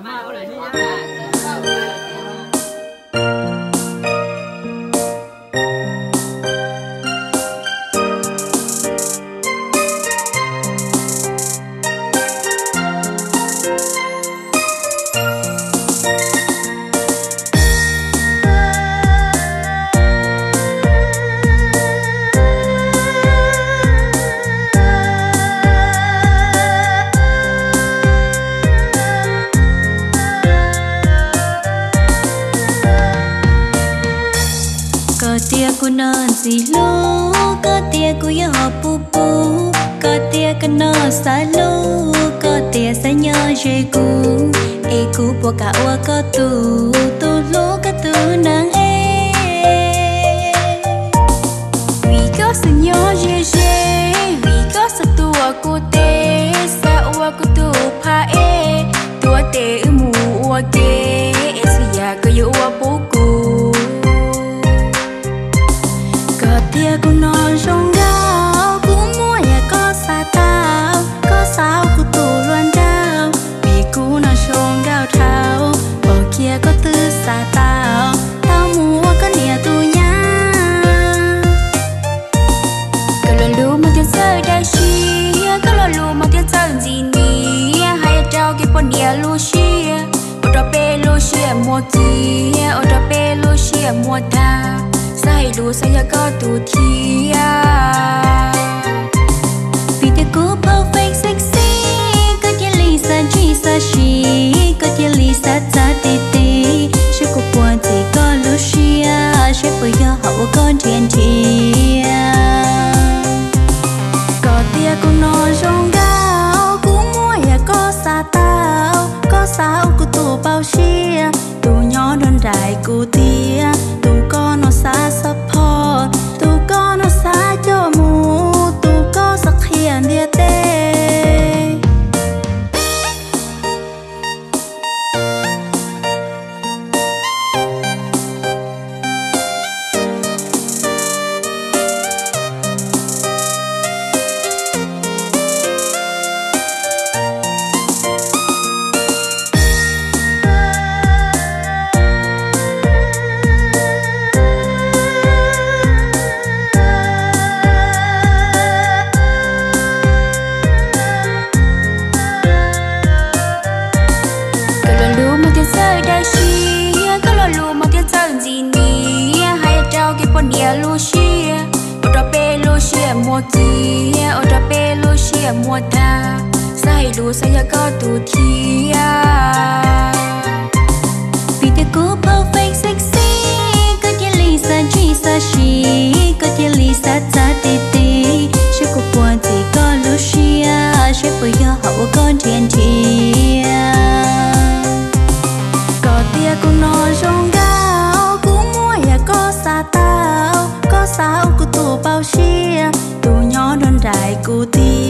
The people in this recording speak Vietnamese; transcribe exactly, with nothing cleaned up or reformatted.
gì lú có tia của gió pu pu có tia cái nó xa lú có tia xa nhớ dây cũ e cũ bỏ cả ua có tu tu lú có tu nắng e vì có sự nhớ dây dây vì có sự tua cô tê sa ua cô tu pa e tua tê u mù ua kê e sự ya có ua pu tia của nó rong rao cũng mua ya có xa tao có sao của tụ loan đau vì cũ nó rong gao thao ở kia có tư xa tao tao mua có nia tu nhá cái lo lu mà tiền sơ đại chi cái lo lu mà tiền sơ gì nè hay trao cái bọn nia lu chi ở đó pe lu chi mua chi ở đó pe lu chi mua ta sai lu sai ya có tu thia vì thế cố perfect sexy có thể lý sa chi sa chi có thể lý sa sa tê tê sẽ có buồn thì có lu chia sẽ phải do hậu con thiên thia có tia của nó rong gao cũng mua ya có xa tao có sao của tu bao chia tu nhỏ đơn đại của tia tu con nó xa support tu con nó xa cho mu tu có sắc hiền địa tê mua chi ở đó pe lu chia mua ta sai lu sai ya có tu thia vì thế cố perfect sexy có thể lý sa chi sa chi có thể lý sa sa tê tê sẽ có buồn thì có lu chia sẽ phải do hậu con thiên thia có tia của nó rong gao cũng mua ya có xa tao có sao của tu bao chia tu nhỏ đơn đại của ti